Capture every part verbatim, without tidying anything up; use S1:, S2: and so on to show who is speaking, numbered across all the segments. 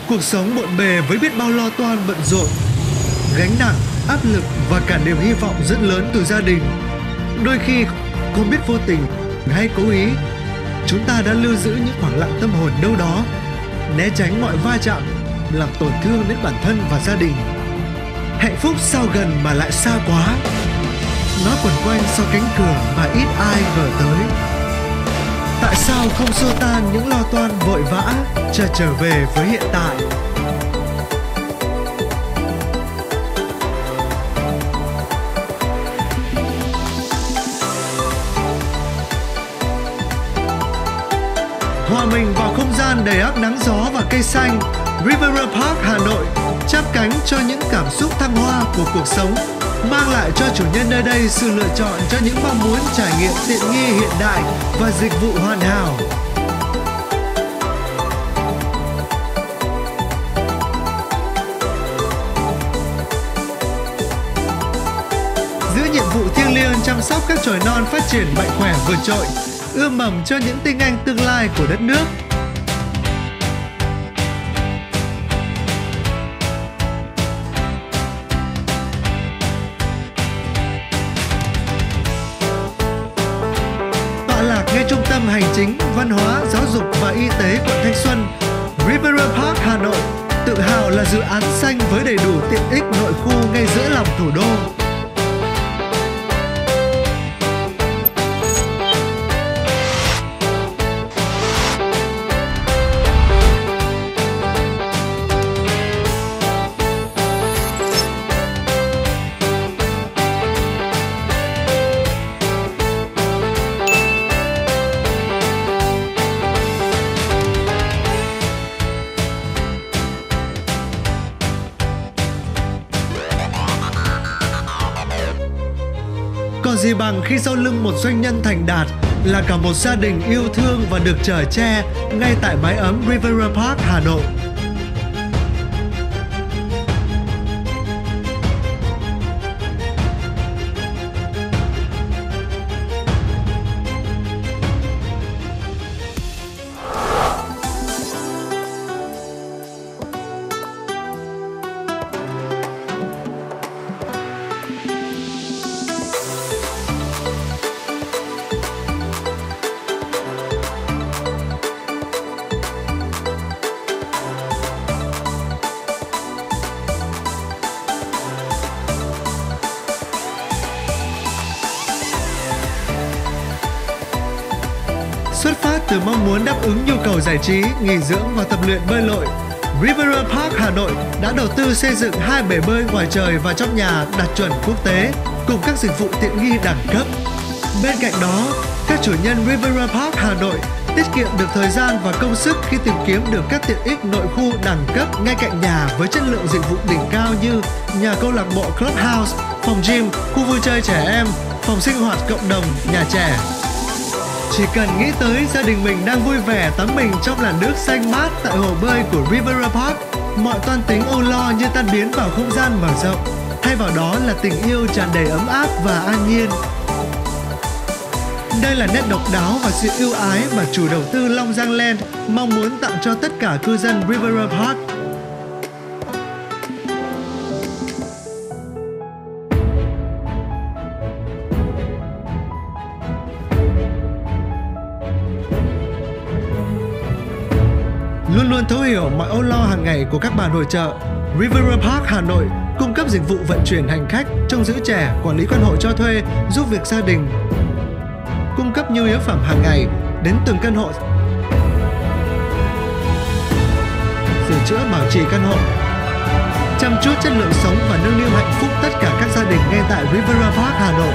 S1: Cuộc sống bộn bề với biết bao lo toan bận rộn, gánh nặng, áp lực và cả niềm hy vọng rất lớn từ gia đình. Đôi khi không biết vô tình hay cố ý, chúng ta đã lưu giữ những khoảng lặng tâm hồn đâu đó, né tránh mọi va chạm, làm tổn thương đến bản thân và gia đình. Hạnh phúc sao gần mà lại xa quá, nó quẩn quanh sau cánh cửa mà ít ai ngờ tới. Tại sao không xua tan những lo toan vội vã, chờ trở về với hiện tại? Hòa mình vào không gian đầy ắp nắng gió và cây xanh, Riviera Park Hà Nội chắp cánh cho những cảm xúc thăng hoa của cuộc sống, mang lại cho chủ nhân nơi đây sự lựa chọn cho những mong muốn trải nghiệm tiện nghi hiện đại và dịch vụ hoàn hảo. Giữa nhiệm vụ thiêng liêng chăm sóc các chồi non phát triển mạnh khỏe vượt trội, ươm mầm cho những tinh anh tương lai của đất nước. Tọa lạc ngay trung tâm hành chính, văn hóa, giáo dục và y tế quận Thanh Xuân, Riviera Park Hà Nội tự hào là dự án xanh với đầy đủ tiện ích nội khu ngay giữa lòng thủ đô. Còn gì bằng khi sau lưng một doanh nhân thành đạt là cả một gia đình yêu thương và được chở che ngay tại mái ấm Riviera Park Hà Nội. Xuất phát từ mong muốn đáp ứng nhu cầu giải trí, nghỉ dưỡng và tập luyện bơi lội, Riviera Park Hà Nội đã đầu tư xây dựng hai bể bơi ngoài trời và trong nhà đạt chuẩn quốc tế cùng các dịch vụ tiện nghi đẳng cấp. Bên cạnh đó, các chủ nhân Riviera Park Hà Nội tiết kiệm được thời gian và công sức khi tìm kiếm được các tiện ích nội khu đẳng cấp ngay cạnh nhà với chất lượng dịch vụ đỉnh cao như nhà câu lạc bộ Clubhouse, phòng gym, khu vui chơi trẻ em, phòng sinh hoạt cộng đồng, nhà trẻ. Chỉ cần nghĩ tới gia đình mình đang vui vẻ tắm mình trong làn nước xanh mát tại hồ bơi của Riviera Park, mọi toan tính âu lo như tan biến vào không gian mở rộng, thay vào đó là tình yêu tràn đầy ấm áp và an nhiên. Đây là nét độc đáo và sự ưu ái mà chủ đầu tư Long Giang Land mong muốn tặng cho tất cả cư dân Riviera Park. Luôn luôn thấu hiểu mọi âu lo hàng ngày của các bà nội trợ, Riviera Park Hà Nội cung cấp dịch vụ vận chuyển hành khách, trông giữ trẻ, quản lý căn hộ cho thuê, giúp việc gia đình, cung cấp nhu yếu phẩm hàng ngày đến từng căn hộ, sửa chữa bảo trì căn hộ, chăm chút chất lượng sống và nâng niu hạnh phúc tất cả các gia đình ngay tại Riviera Park Hà Nội.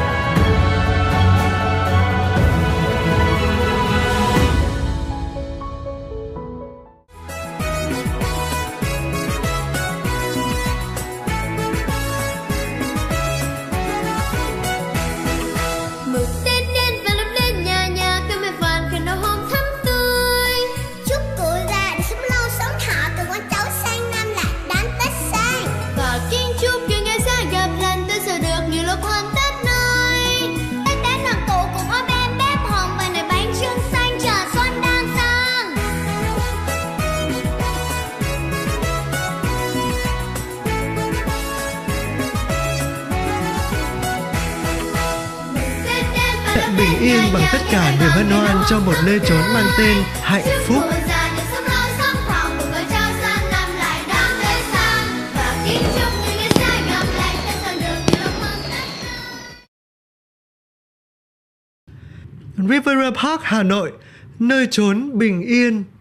S1: yên bằng tất cả niềm hân hoan cho một nơi chốn mang tên hạnh phúc. River Park Hà Nội, nơi chốn bình yên.